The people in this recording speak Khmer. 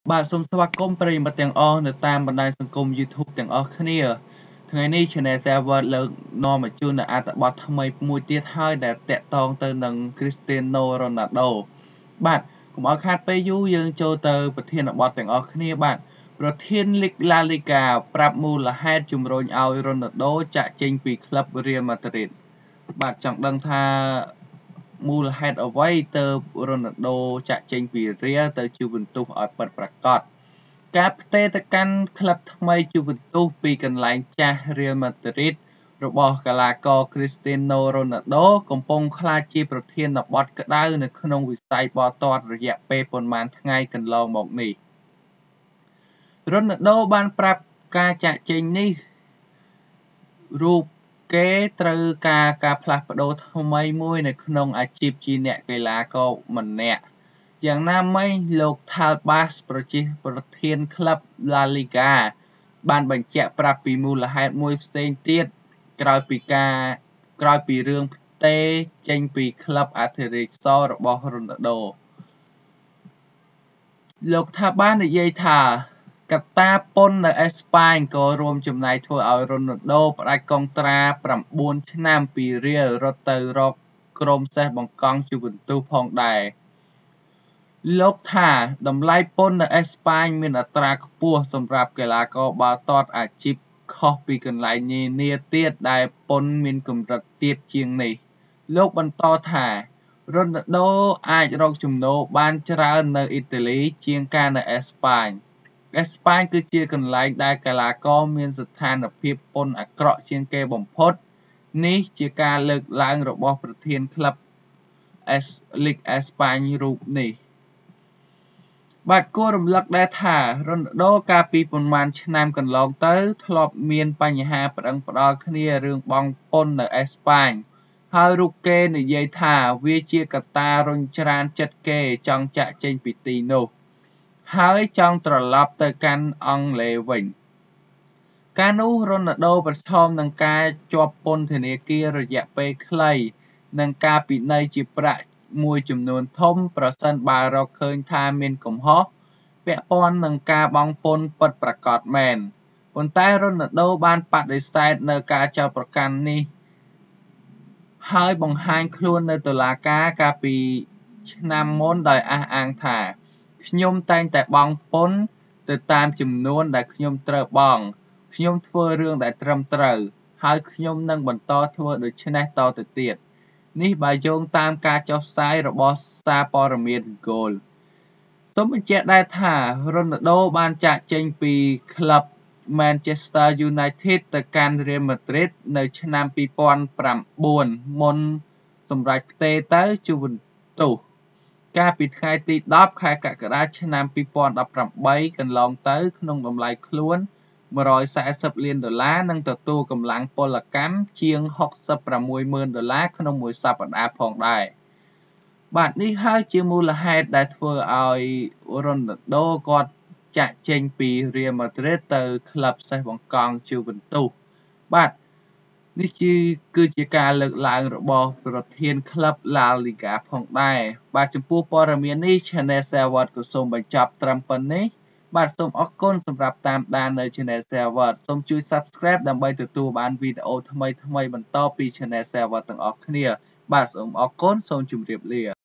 បាទសូមស្វាគមន៍ប្រិយមិត្តទាំងអស់នៅតាមបណ្ដាញសង្គម YouTube ទាំងអស់គ្នាថ្ងៃនេះ Channel Server លើកនាំមកជូននូវអត្ថបទថ្មីមួយទៀតហើយដែលតាក់ទងទៅនឹង Cristiano Ronaldo បាទកុំឲ្យខាតពេលយូរយើងចូលទៅប្រធានបទទាំងអស់គ្នាបាទប្រធានលីក La Liga ប្រាប់មូលហេតុជំរុញឲ្យ Ronaldo ចាក់ចេញពីក្លឹប Real Madrid បាទចង់ដឹងថាមូលហេតុអ្វីទើប Ronaldo ចាក់ចេញពី Real ទៅ Juventus ឲ្យពិតប្រាកដការផ្ទេរទៅកាន់ក្លឹបថ្មី Juventus ពីកន្លែងចាស់ Real Madrid របស់កីឡាករ Cristiano Ronaldo កំពុងក្លាយជាប្រធានបទក្តៅនៅក្នុងវិស័យបាល់ទាត់រយៈពេលប៉ុន្មានថ្ងៃកន្លងមកនេះ Ronaldo បានប្រាប់ការចាក់ចេញនេះរូបគេត្រូវការផ្លាស់ប្ដូរថ្មីមួយនៅក្នុងអាជីពជាអ្នកកីឡាករម្នាក់យ៉ាងណាមិញលោក Tebas ប្រធានក្លឹប La Liga បានបញ្ជាក់ប្រាប់ពីមូលហេតុមួយផ្សេងទៀតក្រោយពីរឿងផ្ទេរចេញពីក្លឹបអធិរាជសរបស់ Ronaldo លោក Tebas និយាយថាកត្តាពន្ធនៅអេស្ប៉ាញក៏រួមចំណែកធ្វើឲ្យ Ronaldo ផ្ដាច់កុងត្រា9ឆ្នាំពី Real រត់ទៅរកក្រុមសេះបង្កង់ Juventus ផងដែរលោកថាតម្លៃពន្ធនៅអេស្ប៉ាញមានអត្រាខ្ពស់សម្រាប់កីឡាករបាល់ទាត់អាជីពខុសពីកន្លែងនានាទៀតដែលពន្ធមានកម្រិតទាបជាងនេះលោកបន្តថា Ronaldo អាចរកចំណូលបានច្រើននៅអ៊ីតាលីជាងការនៅអេស្ប៉ាញគឺជាកន្លែងដែលកីឡាករមានស្ថានភាពពន្ធអាក្រក់ជាងគេបំផុតនេះជាការលើកឡើងរបស់ប្រធានក្លឹបលីកអេស្ប៉ាញរូបនេះបាទគួររំលឹកដែរថា Ronaldo កាលពីប៉ុន្មានឆ្នាំកន្លងទៅធ្លាប់មានបញ្ហាប្តឹងផ្តល់គ្នារឿងបង់ពន្ធនៅអេស្ប៉ាញហើយរូបគេនិយាយថាវាជាកត្តារុញច្រានចិត្តគេចង់ចាក់ចេញពីទីនោះហើយចង់ត្រឡប់ទៅកាន់អង់គ្លេសវិញកាលនោះ Ronaldo ប្រឈមនឹងការជាប់ពន្ធនាគាររយៈពេលខ្លីនិងការពិន័យជាប្រាក់មួយចំនួនធំប្រសិនបើរកឃើញថាមានកំហុសពាក់ព័ន្ធនឹងការបង់ពន្ធពិតប្រាកដមែនប៉ុន្តែ Ronaldo បានបដិសេធនៅការចោទប្រកាន់នេះហើយបង្ហាញខ្លួននៅតុលាការកាលពីឆ្នាំមុនដោយអះអាងថាខ្ញុំតែងតែបង់ពន្ធទៅតាមចំនួនដែលខ្ញុំត្រូវបង់ខ្ញុំធ្វើរឿងដែលត្រឹមត្រូវហើយខ្ញុំនឹងបន្តធ្វើដូច្នេះតទៅទៀតនេះបើយោងតាមការចុះផ្សាយរបស់សារព័ត៌មាន Goal សូមបញ្ជាក់ដែរថា Ronaldo បានចាកចេញពីក្លឹប Manchester United ទៅកាន់ Real Madrid នៅឆ្នាំ2009មុនសម្រេចផ្ទេរទៅ Juventus កាលពីថ្ងៃទី10ខែកក្កដាឆ្នាំ2018កន្លងទៅក្នុងតម្លៃខ្លួន$140 លាននិងទទួលកម្លាំងពលកម្មជាង$66,000ក្នុងមួយសប្តាហ៍ផងដែរបាទនេះហើយជាមូលហេតុដែលធ្វើឲ្យ Ronaldo គាត់ចាក់ចេញពី Real Madrid ទៅក្លឹបសេះបង្កង់ Juventus បាទនេះគឺជាការលើកឡើងរបស់ប្រធានក្លឹប La Liga ផងដែរបាទចំពោះព័ត៌មាននេះ Channel Server ក៏សូមបញ្ចប់ត្រឹមប៉ុណ្ណេះបាទសូមអរគុណសម្រាប់តាមដាននៅ Channel Server សូមជួយ Subscribe ដើម្បីទទួលបានវីដេអូថ្មីៗបន្តពី Channel Server ទាំងអស់គ្នាបាទសូមអរគុណសូមជម្រាបលា